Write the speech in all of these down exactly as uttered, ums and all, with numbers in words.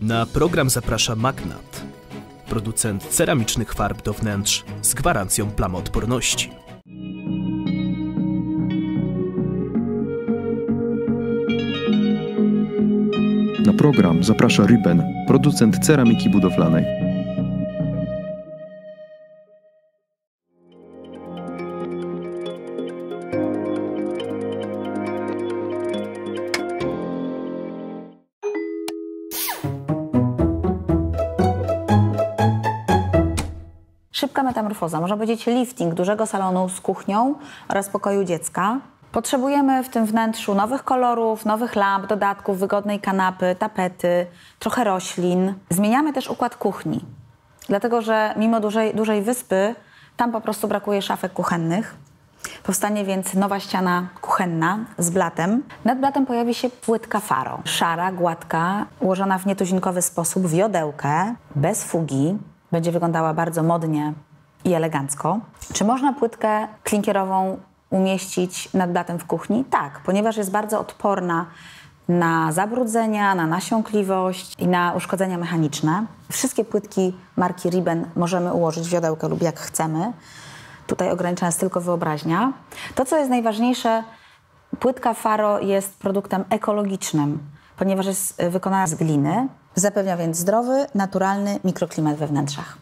Na program zaprasza Magnat, producent ceramicznych farb do wnętrz z gwarancją plamoodporności. Na program zaprasza Riben, producent ceramiki budowlanej. Szybka metamorfoza, można powiedzieć lifting dużego salonu z kuchnią oraz pokoju dziecka. Potrzebujemy w tym wnętrzu nowych kolorów, nowych lamp, dodatków, wygodnej kanapy, tapety, trochę roślin. Zmieniamy też układ kuchni, dlatego że mimo dużej, dużej wyspy tam po prostu brakuje szafek kuchennych. Powstanie więc nowa ściana kuchenna z blatem. Nad blatem pojawi się płytka Faro. Szara, gładka, ułożona w nietuzinkowy sposób, w jodełkę, bez fugi. Będzie wyglądała bardzo modnie i elegancko. Czy można płytkę klinkierową umieścić nad blatem w kuchni? Tak, ponieważ jest bardzo odporna na zabrudzenia, na nasiąkliwość i na uszkodzenia mechaniczne. Wszystkie płytki marki Riben możemy ułożyć w jodełkę lub jak chcemy. Tutaj ograniczona jest tylko wyobraźnia. To, co jest najważniejsze, płytka Faro jest produktem ekologicznym, ponieważ jest wykonana z gliny. Zapewnia więc zdrowy, naturalny mikroklimat we wnętrzach.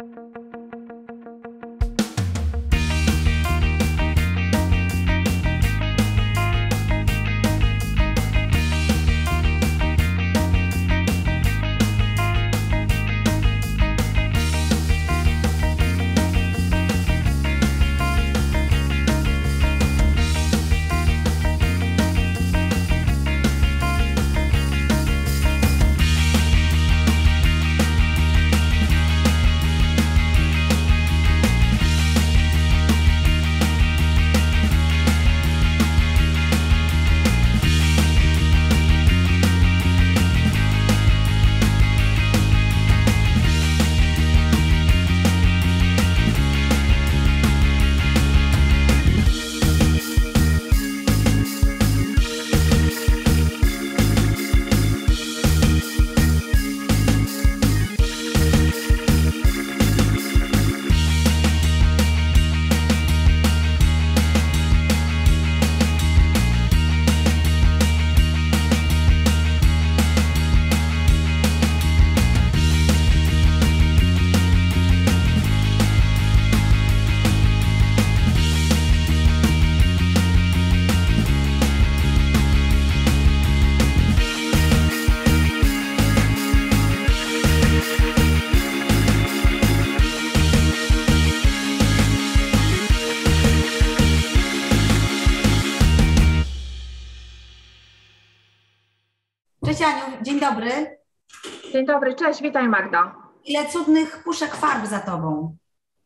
Cześć Aniu, dzień dobry. Dzień dobry, cześć, witaj Magda. Ile cudnych puszek farb za Tobą.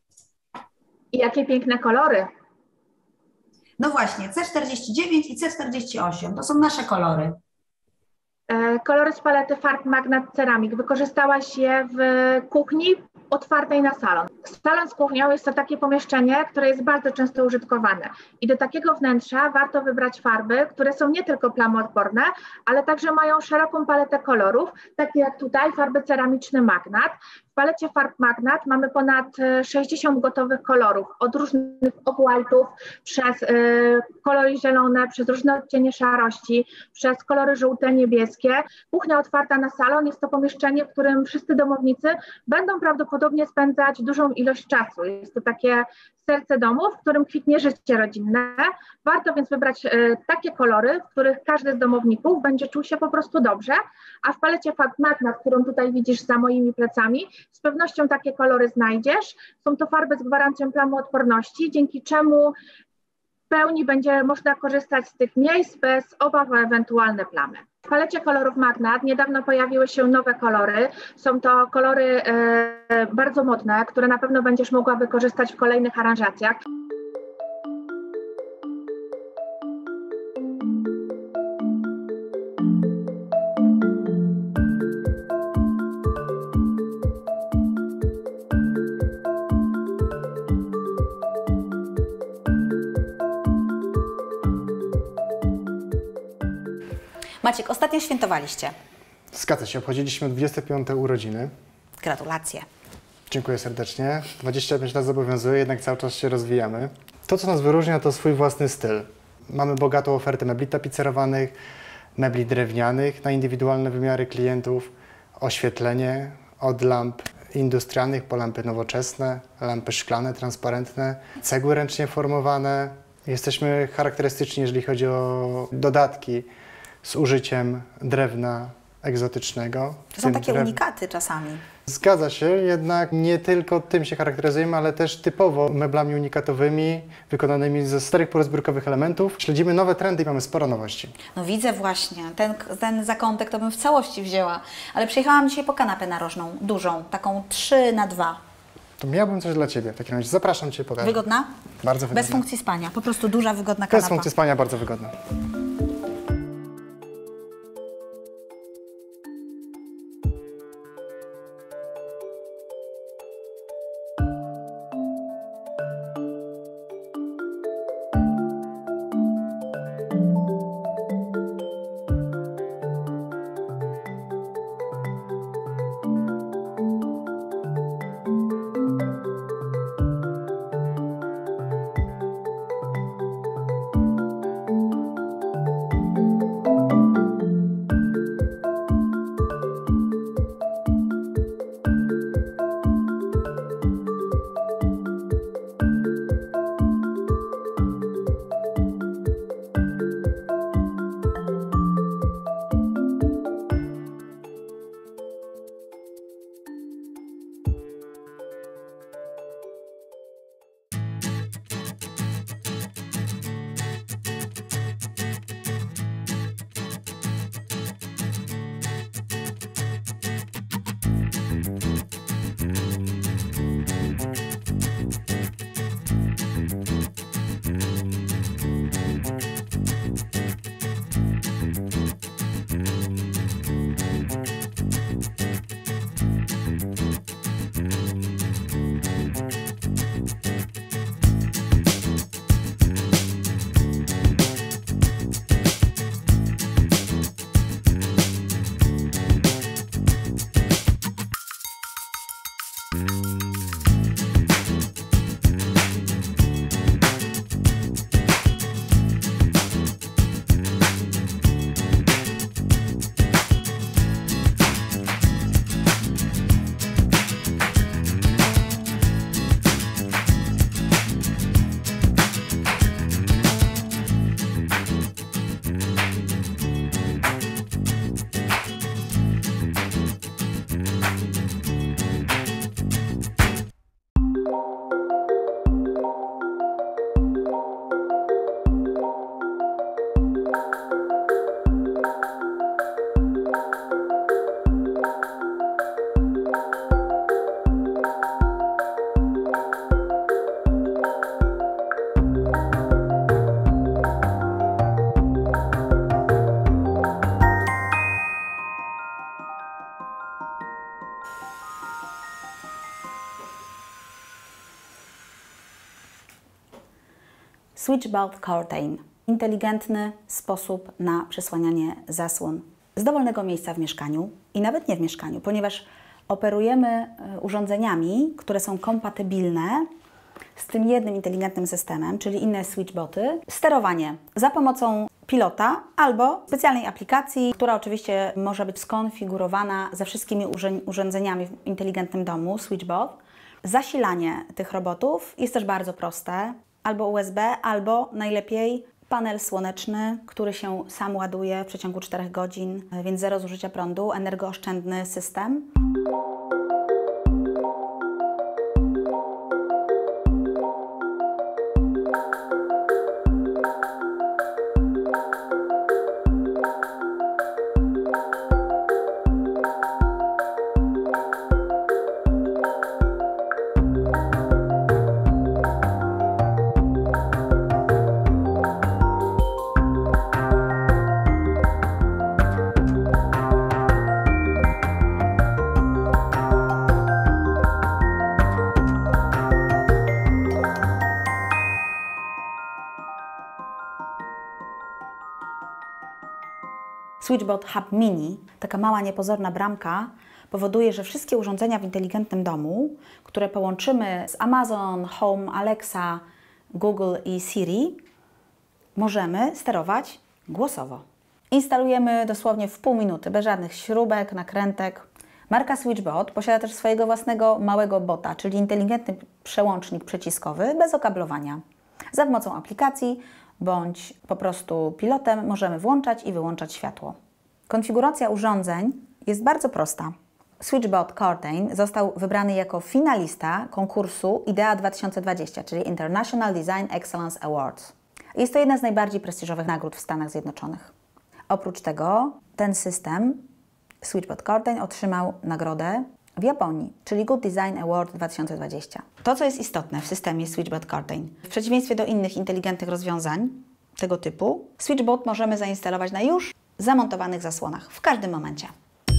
I jakie piękne kolory. No właśnie, C czterdzieści dziewięć i C czterdzieści osiem, to są nasze kolory. E, kolory z palety farb Magnat Ceramic. Wykorzystałaś je w kuchni otwartej na salon. Salon z kuchnią jest to takie pomieszczenie, które jest bardzo często użytkowane. I do takiego wnętrza warto wybrać farby, które są nie tylko plamoodporne, ale także mają szeroką paletę kolorów, takie jak tutaj farby ceramiczne Magnat. W palecie farb Magnat mamy ponad sześćdziesiąt gotowych kolorów, od różnych off-white'ów, przez y, kolory zielone, przez różne odcienie szarości, przez kolory żółte, niebieskie. Kuchnia otwarta na salon jest to pomieszczenie, w którym wszyscy domownicy będą prawdopodobnie spędzać dużą ilość czasu. Jest to takie serce domu, w którym kwitnie życie rodzinne. Warto więc wybrać y, takie kolory, w których każdy z domowników będzie czuł się po prostu dobrze, a w palecie farb Magnat, którą tutaj widzisz za moimi plecami, z pewnością takie kolory znajdziesz. Są to farby z gwarancją plamoodporności, dzięki czemu w pełni będzie można korzystać z tych miejsc bez obaw o ewentualne plamy. W palecie kolorów Magnat niedawno pojawiły się nowe kolory. Są to kolory e, bardzo modne, które na pewno będziesz mogła wykorzystać w kolejnych aranżacjach. Maciek, ostatnio świętowaliście. Zgadza się, obchodziliśmy dwudzieste piąte urodziny. Gratulacje. Dziękuję serdecznie. dwadzieścia pięć lat zobowiązuje, jednak cały czas się rozwijamy. To, co nas wyróżnia, to swój własny styl. Mamy bogatą ofertę mebli tapicerowanych, mebli drewnianych na indywidualne wymiary klientów, oświetlenie od lamp industrialnych po lampy nowoczesne, lampy szklane, transparentne, cegły ręcznie formowane. Jesteśmy charakterystyczni, jeżeli chodzi o dodatki z użyciem drewna egzotycznego. To są takie drew... unikaty czasami. Zgadza się, jednak nie tylko tym się charakteryzujemy, ale też typowo meblami unikatowymi, wykonanymi ze starych porozbiórkowych elementów. Śledzimy nowe trendy i mamy sporo nowości. No widzę właśnie, ten, ten zakątek to bym w całości wzięła, ale przyjechałam dzisiaj po kanapę narożną, dużą, taką trzy na dwa. To miałbym coś dla Ciebie w takim razie. Zapraszam Cię, pokażę. Wygodna? Bardzo wygodna. Bez funkcji spania, po prostu duża, wygodna kanapa. Bez funkcji spania, bardzo wygodna. Switchboard Curtain. Inteligentny sposób na przysłanianie zasłon z dowolnego miejsca w mieszkaniu i nawet nie w mieszkaniu, ponieważ operujemy urządzeniami, które są kompatybilne z tym jednym inteligentnym systemem, czyli inne switchboty. Sterowanie za pomocą pilota albo specjalnej aplikacji, która oczywiście może być skonfigurowana ze wszystkimi urządzeniami w inteligentnym domu, switchbot. Zasilanie tych robotów jest też bardzo proste. Albo U S B, albo najlepiej panel słoneczny, który się sam ładuje w przeciągu czterech godzin, więc zero zużycia prądu, energooszczędny system. Switchbot Hub Mini, taka mała niepozorna bramka, powoduje, że wszystkie urządzenia w inteligentnym domu, które połączymy z Amazon, Home, Alexa, Google i Siri, możemy sterować głosowo. Instalujemy dosłownie w pół minuty, bez żadnych śrubek, nakrętek. Marka Switchbot posiada też swojego własnego małego bota, czyli inteligentny przełącznik przyciskowy bez okablowania. Za pomocą aplikacji bądź po prostu pilotem możemy włączać i wyłączać światło. Konfiguracja urządzeń jest bardzo prosta. Switchbot Curtain został wybrany jako finalista konkursu IDEA dwa tysiące dwadzieścia, czyli International Design Excellence Awards. Jest to jedna z najbardziej prestiżowych nagród w Stanach Zjednoczonych. Oprócz tego ten system, Switchbot Curtain, otrzymał nagrodę w Japonii, czyli Good Design Award dwa tysiące dwadzieścia. To, co jest istotne w systemie Switchbot Curtain, w przeciwieństwie do innych inteligentnych rozwiązań tego typu, Switchbot możemy zainstalować na już zamontowanych zasłonach w każdym momencie.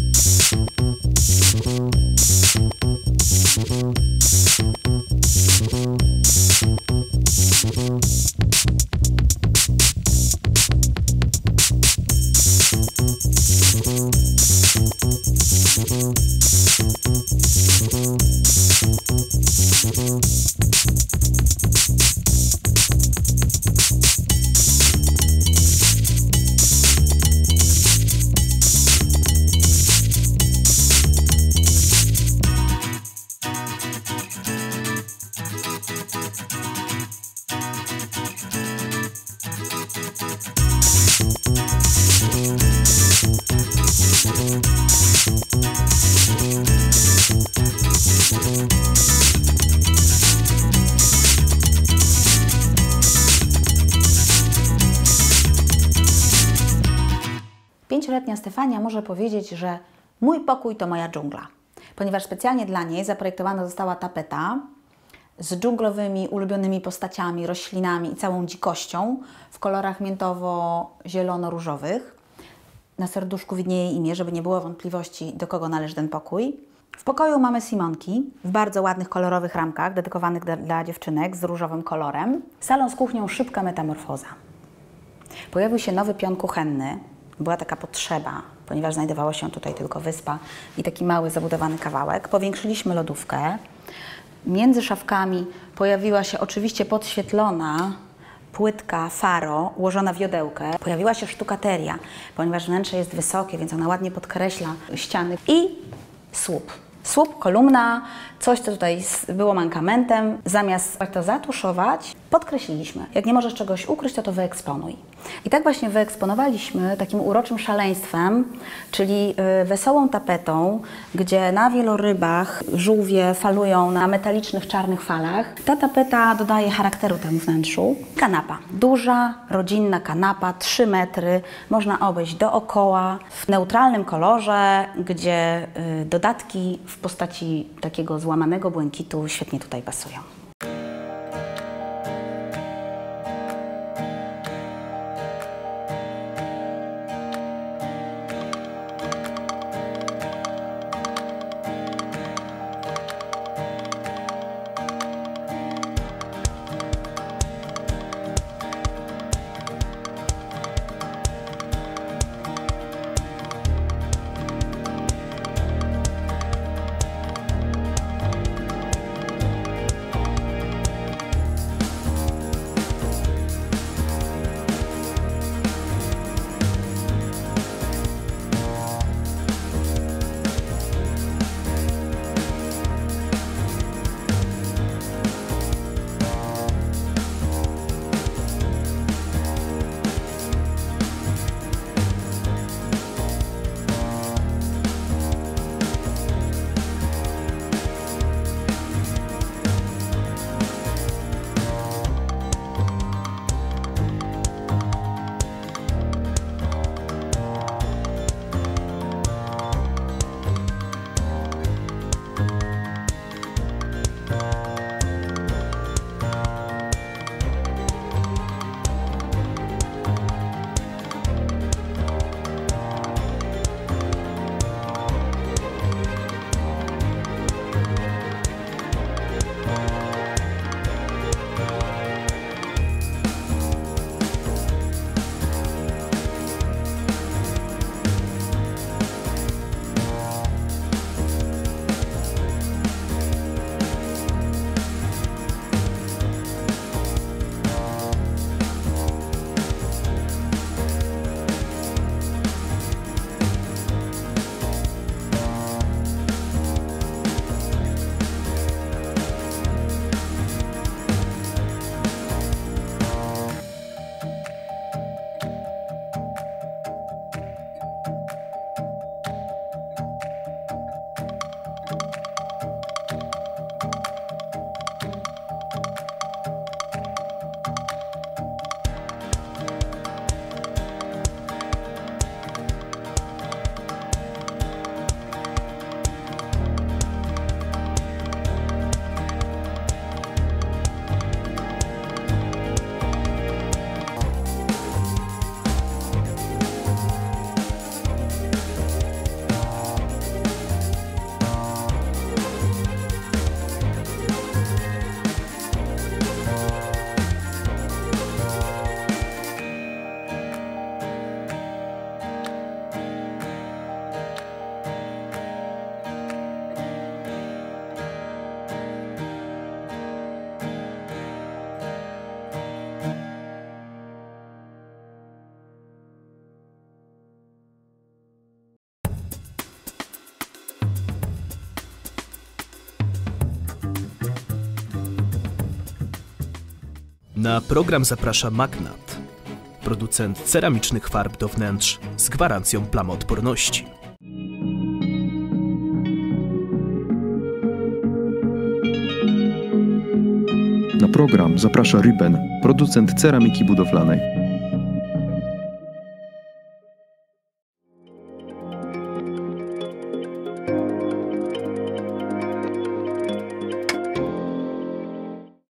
Pięcioletnia Stefania może powiedzieć, że mój pokój to moja dżungla, ponieważ specjalnie dla niej zaprojektowana została tapeta z dżunglowymi, ulubionymi postaciami, roślinami i całą dzikością w kolorach miętowo-zielono-różowych. Na serduszku widnieje jej imię, żeby nie było wątpliwości, do kogo należy ten pokój. W pokoju mamy Simonki w bardzo ładnych, kolorowych ramkach, dedykowanych dla, dla dziewczynek z różowym kolorem. Salon z kuchnią, szybka metamorfoza. Pojawił się nowy pion kuchenny. Była taka potrzeba, ponieważ znajdowała się tutaj tylko wyspa i taki mały, zabudowany kawałek. Powiększyliśmy lodówkę. Między szafkami pojawiła się oczywiście podświetlona płytka faro ułożona w jodełkę. Pojawiła się sztukateria, ponieważ wnętrze jest wysokie, więc ona ładnie podkreśla ściany. I słup. Słup, kolumna, coś, co tutaj było mankamentem. Zamiast to zatuszować, podkreśliliśmy. Jak nie możesz czegoś ukryć, to to wyeksponuj. I tak właśnie wyeksponowaliśmy takim uroczym szaleństwem, czyli wesołą tapetą, gdzie na wielorybach żółwie falują na metalicznych, czarnych falach. Ta tapeta dodaje charakteru temu wnętrzu. Kanapa. Duża, rodzinna kanapa, trzy metry. Można obejść dookoła w neutralnym kolorze, gdzie dodatki w postaci takiego złamanego błękitu świetnie tutaj pasują. Na program zaprasza Magnat, producent ceramicznych farb do wnętrz z gwarancją plamoodporności. Na program zaprasza Riben, producent ceramiki budowlanej.